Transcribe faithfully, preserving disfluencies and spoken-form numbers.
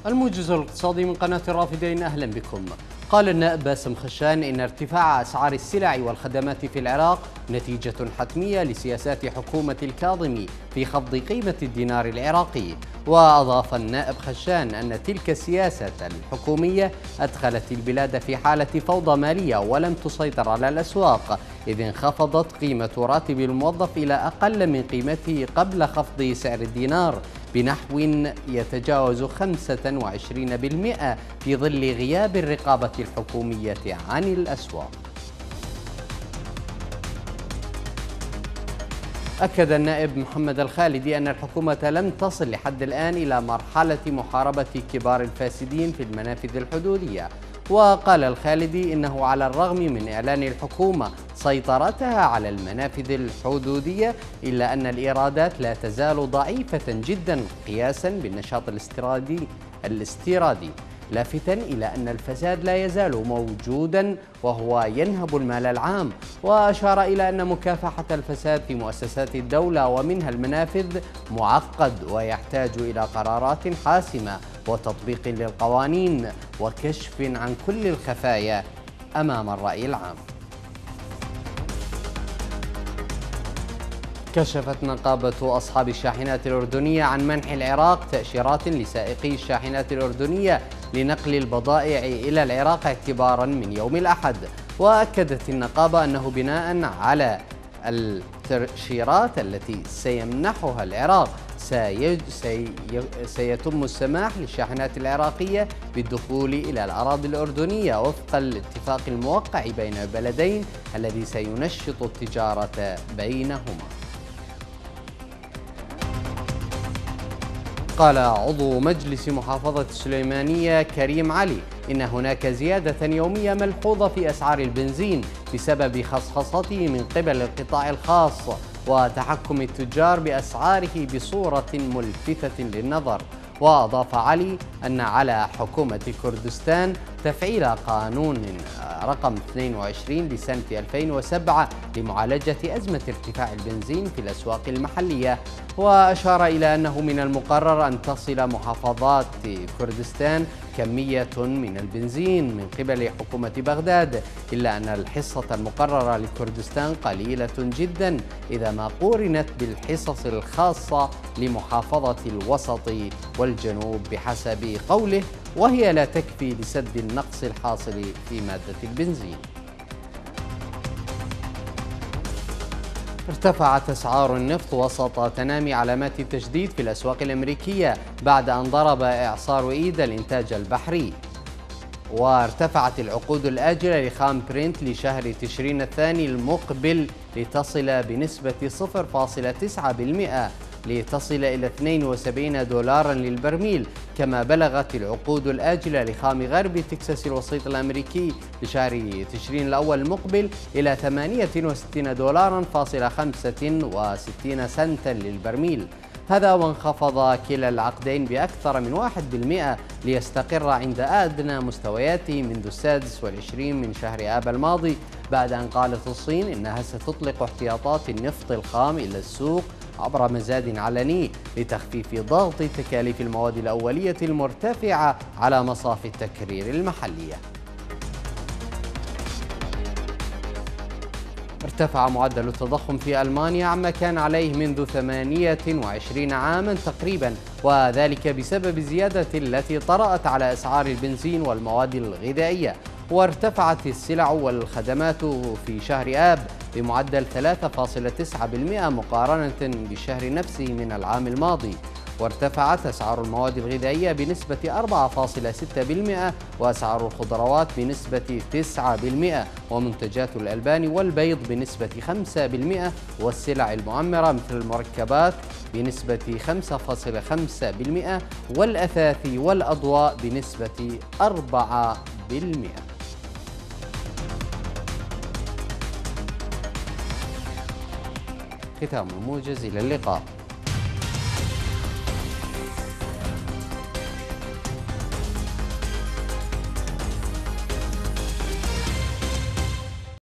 الموجز الاقتصادي من قناة الرافدين، أهلا بكم. قال النائب باسم خشان إن ارتفاع أسعار السلع والخدمات في العراق نتيجة حتمية لسياسات حكومة الكاظمي في خفض قيمة الدينار العراقي. وأضاف النائب خشان أن تلك السياسة الحكومية أدخلت البلاد في حالة فوضى مالية ولم تسيطر على الأسواق، إذ انخفضت قيمة راتب الموظف إلى أقل من قيمته قبل خفض سعر الدينار بنحو يتجاوز خمسة وعشرين بالمئة في ظل غياب الرقابة الحكومية عن الأسواق. أكد النائب محمد الخالدي أن الحكومة لم تصل لحد الآن إلى مرحلة محاربة كبار الفاسدين في المنافذ الحدودية. وقال الخالدي إنه على الرغم من إعلان الحكومة سيطرتها على المنافذ الحدودية إلا أن الإيرادات لا تزال ضعيفة جدا قياسا بالنشاط الاستيرادي الاستيرادي لافتا إلى أن الفساد لا يزال موجودا وهو ينهب المال العام. وأشار إلى أن مكافحة الفساد في مؤسسات الدولة ومنها المنافذ معقد ويحتاج إلى قرارات حاسمة وتطبيق للقوانين وكشف عن كل الخفايا أمام الرأي العام. كشفت نقابة أصحاب الشاحنات الأردنية عن منح العراق تأشيرات لسائقي الشاحنات الأردنية لنقل البضائع إلى العراق اعتبارا من يوم الأحد. وأكدت النقابة أنه بناء على التأشيرات التي سيمنحها العراق سي... سي... سيتم السماح للشاحنات العراقية بالدخول إلى الأراضي الأردنية وفق الاتفاق الموقع بين البلدين الذي سينشط التجارة بينهما. قال عضو مجلس محافظة السليمانية كريم علي إن هناك زيادة يومية ملحوظة في أسعار البنزين بسبب خصخصته من قبل القطاع الخاص وتحكم التجار بأسعاره بصورة ملفتة للنظر. وأضاف علي أن على حكومة كردستان تفعيل قانون رقم اثنين وعشرين لسنة ألفين وسبعة لمعالجة أزمة ارتفاع البنزين في الأسواق المحلية. وأشار إلى أنه من المقرر أن تصل محافظات كردستان كمية من البنزين من قبل حكومة بغداد، إلا أن الحصة المقررة لكردستان قليلة جدا إذا ما قورنت بالحصص الخاصة لمحافظة الوسط والجنوب بحسب قوله، وهي لا تكفي لسد النقص الحاصل في مادة البنزين. ارتفعت أسعار النفط وسط تنامي علامات التجديد في الأسواق الأمريكية بعد أن ضرب إعصار إيدا الإنتاج البحري. وارتفعت العقود الآجلة لخام برنت لشهر تشرين الثاني المقبل لتصل بنسبة صفر فاصلة تسعة بالمئة لتصل إلى اثنين وسبعين دولارا للبرميل. كما بلغت العقود الآجلة لخام غرب تكساس الوسيط الأمريكي لشهر تشرين الأول المقبل إلى ثمانية وستين دولارا فاصلة خمسة وستين سنتا للبرميل. هذا وانخفض كلا العقدين بأكثر من واحد بالمئة ليستقر عند أدنى مستوياته منذ السادس والعشرين من شهر آب الماضي، بعد أن قالت الصين إنها ستطلق احتياطات النفط الخام إلى السوق عبر مزاد علني لتخفيف ضغط تكاليف المواد الأولية المرتفعة على مصافي التكرير المحلية. ارتفع معدل التضخم في ألمانيا عما كان عليه منذ ثمانية وعشرين عاما تقريبا، وذلك بسبب الزيادة التي طرأت على أسعار البنزين والمواد الغذائية. وارتفعت السلع والخدمات في شهر آب بمعدل ثلاثة فاصلة تسعة بالمئة مقارنة بالشهر نفسه من العام الماضي. وارتفعت أسعار المواد الغذائية بنسبة أربعة فاصلة ستة بالمئة وأسعار الخضروات بنسبة تسعة بالمئة ومنتجات الألبان والبيض بنسبة خمسة بالمئة والسلع المعمرة مثل المركبات بنسبة خمسة فاصلة خمسة بالمئة والأثاث والأضواء بنسبة أربعة بالمئة. ختام الموجز، إلى اللقاء.